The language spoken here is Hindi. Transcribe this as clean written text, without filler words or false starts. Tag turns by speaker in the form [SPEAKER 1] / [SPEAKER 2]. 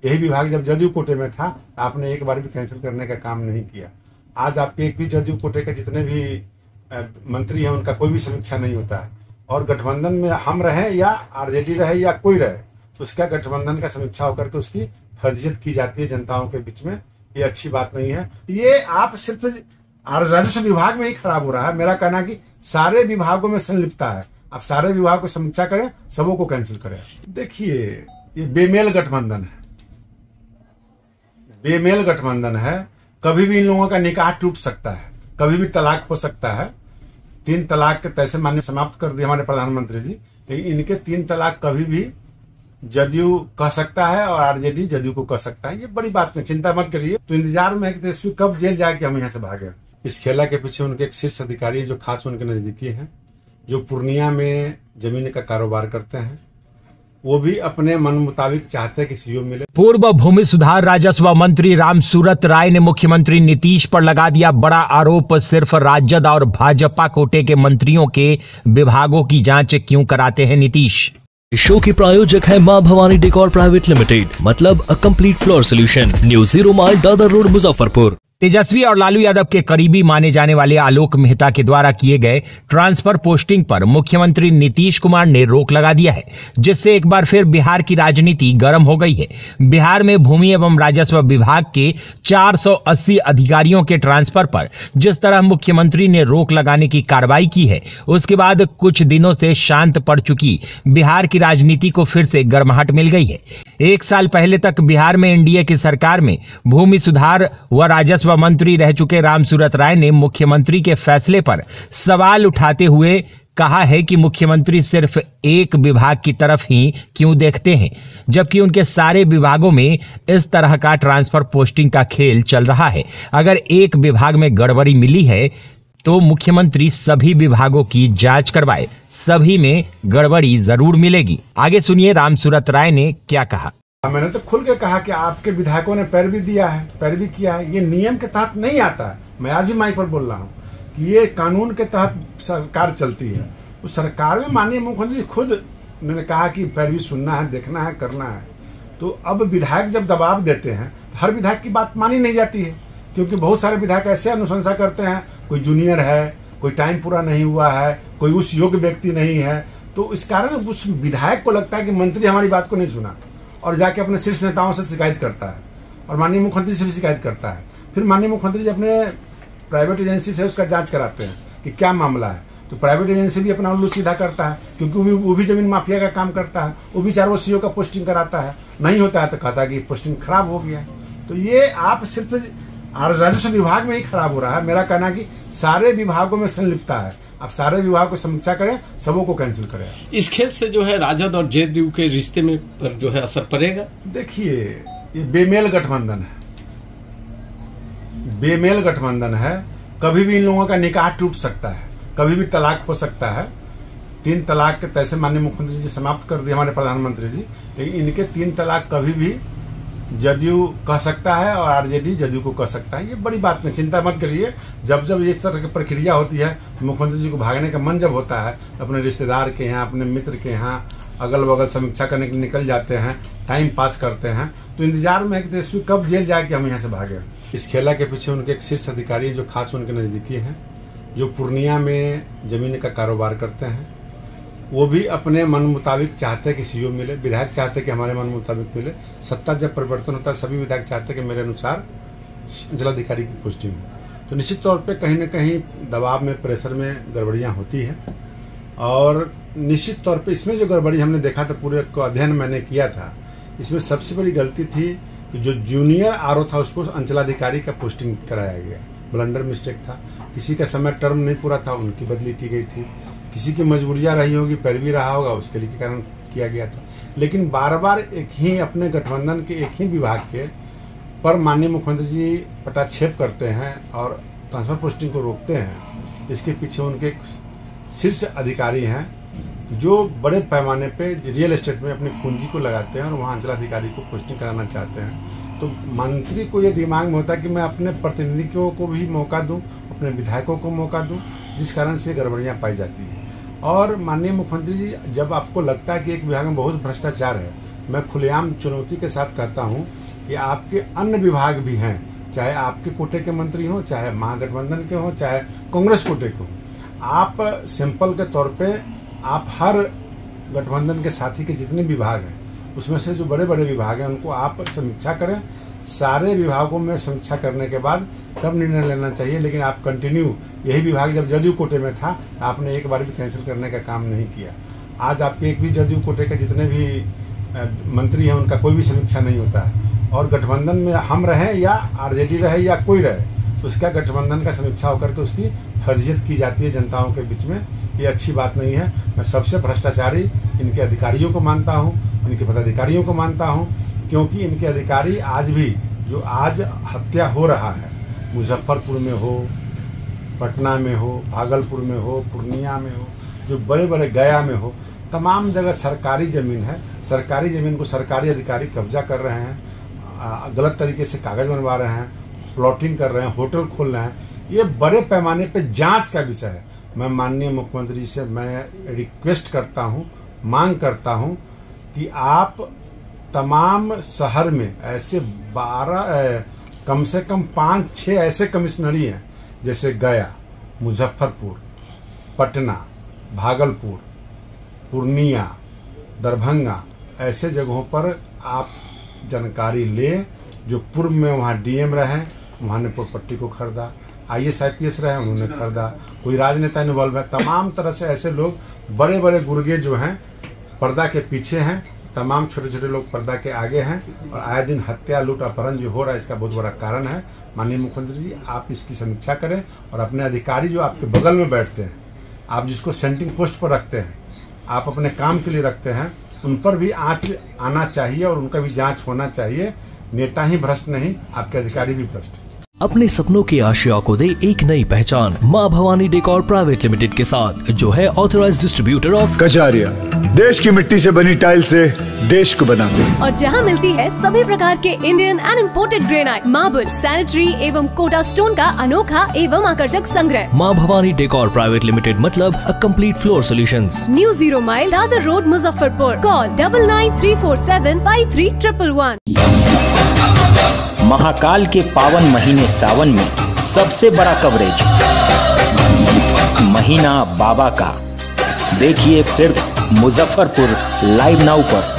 [SPEAKER 1] यही विभाग जब जदयू कोटे में था आपने एक बार भी कैंसिल करने का काम नहीं किया। आज आपके एक भी जदयू कोटे के जितने भी मंत्री हैं उनका कोई भी समीक्षा नहीं होता है। और गठबंधन में हम रहे या आरजेडी रहे या कोई रहे तो उसका गठबंधन का समीक्षा होकर के उसकी फर्जियत की जाती है जनताओं के बीच में। ये अच्छी बात नहीं है। ये आप सिर्फ राजस्व विभाग में ही खराब हो रहा है। मेरा कहना है कि सारे विभागों में संलिप्तता है। आप सारे विभाग को समीक्षा करें, सबों को कैंसिल करें। देखिए ये बेमेल गठबंधन है, बेमेल गठबंधन है। कभी भी इन लोगों का निकाह टूट सकता है, कभी भी तलाक हो सकता है। 3 तलाक के तैसे मान्य समाप्त कर दिए हमारे प्रधानमंत्री जी, लेकिन इनके 3 तलाक कभी भी जदयू कह सकता है और आरजेडी जदयू को कह सकता है। ये बड़ी बात नहीं, चिंता मत करिए। तो इंतजार में है कि तेजस्वी कब जेल जाके हम यहाँ से भागे। इस खेला के पीछे उनके एक शीर्ष अधिकारी जो खास उनके नजदीकी हैं, जो पूर्णिया में जमीन का कारोबार करते हैं, वो भी अपने मन मुताबिक चाहते हैं कि सीओ मिले।
[SPEAKER 2] पूर्व भूमि सुधार राजस्व मंत्री रामसूरत राय ने मुख्यमंत्री नीतीश पर लगा दिया बड़ा आरोप। सिर्फ राजद और भाजपा कोटे के मंत्रियों के विभागों की जांच क्यों कराते हैं नीतीश।
[SPEAKER 3] शो के प्रायोजक है मां भवानी डेकोर प्राइवेट लिमिटेड, मतलब a complete floor solution, new 0 mile Dadar road Muzaffarpur.
[SPEAKER 2] Tejashwi और लालू यादव के करीबी माने जाने वाले आलोक मेहता के द्वारा किए गए ट्रांसफर पोस्टिंग पर मुख्यमंत्री नीतीश कुमार ने रोक लगा दिया है, जिससे एक बार फिर बिहार की राजनीति गर्म हो गई है। बिहार में भूमि एवं राजस्व विभाग के 480 अधिकारियों के ट्रांसफर पर जिस तरह मुख्यमंत्री ने रोक लगाने की कार्रवाई की है, उसके बाद कुछ दिनों से शांत पड़ चुकी बिहार की राजनीति को फिर से गर्माहट मिल गई है। 1 साल पहले तक बिहार में एनडीए की सरकार में भूमि सुधार व राजस्व मंत्री रह चुके रामसूरत राय ने मुख्यमंत्री के फैसले पर सवाल उठाते हुए कहा है कि मुख्यमंत्री सिर्फ एक विभाग की तरफ ही क्यों देखते हैं, जबकि उनके सारे विभागों में इस तरह का ट्रांसफर पोस्टिंग का खेल चल रहा है। अगर एक विभाग में गड़बड़ी मिली है तो मुख्यमंत्री सभी विभागों की जांच करवाए, सभी में गड़बड़ी जरूर मिलेगी। आगे सुनिए रामसूरत राय ने क्या कहा।
[SPEAKER 1] मैंने तो खुल के कहा कि आपके विधायकों ने पैरवी दिया है, पैरवी किया है। ये नियम के तहत नहीं आता है। मैं आज भी माइक पर बोल रहा हूँ कि ये कानून के तहत सरकार चलती है। उस सरकार में माननीय मुख्यमंत्री खुद मैंने कहा कि पैरवी सुनना है, देखना है, करना है। तो अब विधायक जब दबाव देते हैं तो हर विधायक की बात मानी नहीं जाती है, क्योंकि बहुत सारे विधायक ऐसे अनुशंसा करते हैं, कोई जूनियर है, कोई टाइम पूरा नहीं हुआ है, कोई उस योग्य व्यक्ति नहीं है। तो इस कारण उस विधायक को लगता है कि मंत्री हमारी बात को नहीं सुना और जाके अपने शीर्ष नेताओं से शिकायत करता है और माननीय मुख्यमंत्री से भी शिकायत करता है। फिर माननीय मुख्यमंत्री जी अपने प्राइवेट एजेंसी से उसका जांच कराते हैं कि क्या मामला है। तो प्राइवेट एजेंसी भी अपना उल्लू सीधा करता है, क्योंकि वो भी जमीन माफिया का काम करता है। वो भी 4 सीओ का पोस्टिंग कराता है, नहीं होता है तो कहता है कि पोस्टिंग खराब हो गया। तो ये आप सिर्फ राजस्व विभाग में ही खराब हो रहा है। मेरा कहना है कि सारे विभागों में संलिप्तता है। आप सारे विभाग को समीक्षा करें, सबों को कैंसिल करें।
[SPEAKER 4] इस खेल से जो है राजद और जदयू के रिश्ते में पर जो है असर पड़ेगा।
[SPEAKER 1] देखिए ये बेमेल गठबंधन है, बेमेल गठबंधन है। कभी भी इन लोगों का निकाह टूट सकता है, कभी भी तलाक हो सकता है। 3 तलाक के तैसे माननीय मुख्यमंत्री जी समाप्त कर दिए हमारे प्रधानमंत्री जी, लेकिन इनके 3 तलाक कभी भी जदयू कह सकता है और आरजेडी जदयू को कह सकता है। ये बड़ी बात नहीं, चिंता मत करिए। जब जब इस तरह की प्रक्रिया होती है, मुख्यमंत्री जी को भागने का मन जब होता है, अपने रिश्तेदार के यहाँ, अपने मित्र के यहाँ अगल बगल समीक्षा करने के लिए निकल जाते हैं, टाइम पास करते हैं। तो इंतजार में है कि तेजस्वी कब जेल जाके हम यहाँ से भागे। इस खेला के पीछे उनके एक शीर्ष अधिकारी जो खास उनके नजदीकी हैं, जो पूर्णिया में जमीन का कारोबार करते हैं, वो भी अपने मन मुताबिक चाहते हैं कि सीओ मिले। विधायक चाहते हैं कि हमारे मन मुताबिक मिले। सत्ता जब परिवर्तन होता है सभी विधायक चाहते हैं कि मेरे अनुसार जिलाधिकारी की पोस्टिंग हो। तो निश्चित तौर पे कहीं न कहीं दबाव में, प्रेशर में गड़बड़ियां होती हैं। और निश्चित तौर पे इसमें जो गड़बड़ी हमने देखा था, पूरे को अध्ययन मैंने किया था, इसमें सबसे बड़ी गलती थी कि जो जूनियर आरओ था उसको अंचलाधिकारी का पोस्टिंग कराया गया। ब्लंडर मिस्टेक था। किसी का समय टर्म नहीं पूरा था, उनकी बदली की गई थी। किसी की मजबूरियां रही होगी, पैरवी रहा होगा, उसके लिए कारण किया गया था। लेकिन बार बार एक ही अपने गठबंधन के एक ही विभाग के पर माननीय मुख्यमंत्री जी पटाक्षेप करते हैं और ट्रांसफर पोस्टिंग को रोकते हैं। इसके पीछे उनके शीर्ष अधिकारी हैं जो बड़े पैमाने पे रियल एस्टेट में अपनी पूंजी को लगाते हैं और वहाँ अंचलाधिकारी को पोस्टिंग कराना चाहते हैं। तो मंत्री को ये दिमाग में होता है कि मैं अपने प्रतिनिधियों को भी मौका दूं, अपने विधायकों को मौका दूं, जिस कारण से गड़बड़ियां पाई जाती है। और माननीय मुख्यमंत्री जी, जब आपको लगता है कि एक विभाग में बहुत भ्रष्टाचार है मैं खुलेआम चुनौती के साथ कहता हूं कि आपके अन्य विभाग भी हैं, चाहे आपके कोटे के मंत्री हो, चाहे महागठबंधन के हो, चाहे कांग्रेस कोटे के हो, आप सिंपल के तौर पे आप हर गठबंधन के साथी के जितने विभाग हैं उसमें से जो बड़े बड़े विभाग हैं उनको आप समीक्षा करें। सारे विभागों में समीक्षा करने के बाद तब निर्णय लेना चाहिए, लेकिन आप कंटिन्यू यही विभाग जब जदयू कोटे में था आपने एक बार भी कैंसिल करने का काम नहीं किया। आज आपके एक भी जदयू कोटे के जितने भी मंत्री हैं उनका कोई भी समीक्षा नहीं होता है, और गठबंधन में हम रहें या आरजेडी रहे या कोई रहे, उसका गठबंधन का समीक्षा होकर के उसकी फर्जियत की जाती है जनताओं के बीच में। ये अच्छी बात नहीं है। मैं सबसे भ्रष्टाचारी इनके अधिकारियों को मानता हूँ, इनके पदाधिकारियों को मानता हूँ, क्योंकि इनके अधिकारी आज भी जो आज हत्या हो रहा है, मुजफ्फरपुर में हो, पटना में हो, भागलपुर में हो, पूर्णिया में हो, जो बड़े बड़े गया में हो, तमाम जगह सरकारी जमीन है, सरकारी जमीन को सरकारी अधिकारी कब्जा कर रहे हैं, गलत तरीके से कागज बनवा रहे हैं, प्लॉटिंग कर रहे हैं, होटल खोल रहे हैं। ये बड़े पैमाने पे जांच का विषय है। मैं माननीय मुख्यमंत्री जी से मैं रिक्वेस्ट करता हूं, मांग करता हूं कि आप तमाम शहर में ऐसे 12 कम से कम 5-6 ऐसे कमिश्नरी हैं, जैसे गया, मुजफ्फरपुर, पटना, भागलपुर, पूर्णिया, दरभंगा, ऐसे जगहों पर आप जानकारी लें। जो पूर्व में वहाँ डीएम रहे, वहाँ ने प्रॉपर्टी को खरीदा, IAS IPS रहे उन्होंने खरीदा, कोई राजनेता इन्वॉल्व है, तमाम तरह से ऐसे लोग बड़े बड़े गुर्गे जो हैं पर्दा के पीछे हैं, तमाम छोटे छोटे लोग पर्दा के आगे हैं, और आए दिन हत्या, लूट, अपहरण जो हो रहा है इसका बहुत बड़ा कारण है। माननीय मुख्यमंत्री जी आप इसकी समीक्षा करें, और अपने अधिकारी जो आपके बगल में बैठते हैं, आप जिसको सेंटिंग पोस्ट पर रखते हैं, आप अपने काम के लिए रखते हैं, उन पर भी आंच आना चाहिए और उनका भी जांच होना चाहिए। नेता ही भ्रष्ट नहीं, आपके अधिकारी भी भ्रष्ट।
[SPEAKER 3] अपने सपनों की आशिया को दे एक नई पहचान माँ भवानी डेकोर प्राइवेट लिमिटेड के साथ, जो है ऑथराइज्ड डिस्ट्रीब्यूटर ऑफ
[SPEAKER 5] कजारिया। देश की मिट्टी से बनी टाइल से देश को बनाते हैं,
[SPEAKER 6] और जहां मिलती है सभी प्रकार के Indian and imported granite, marble, sanitary एवं कोटा स्टोन का अनोखा एवं आकर्षक संग्रह।
[SPEAKER 3] माँ भवानी डेकोर प्राइवेट लिमिटेड मतलब a complete floor solutions.
[SPEAKER 6] New 0 mile Dadar road, Muzaffarpur. Call 9934753111।
[SPEAKER 7] Mahakal के पावन महीने सावन में सबसे बड़ा कवरेज महीना बाबा का देखिए सिर्फ मुजफ्फरपुर लाइव नाउ पर।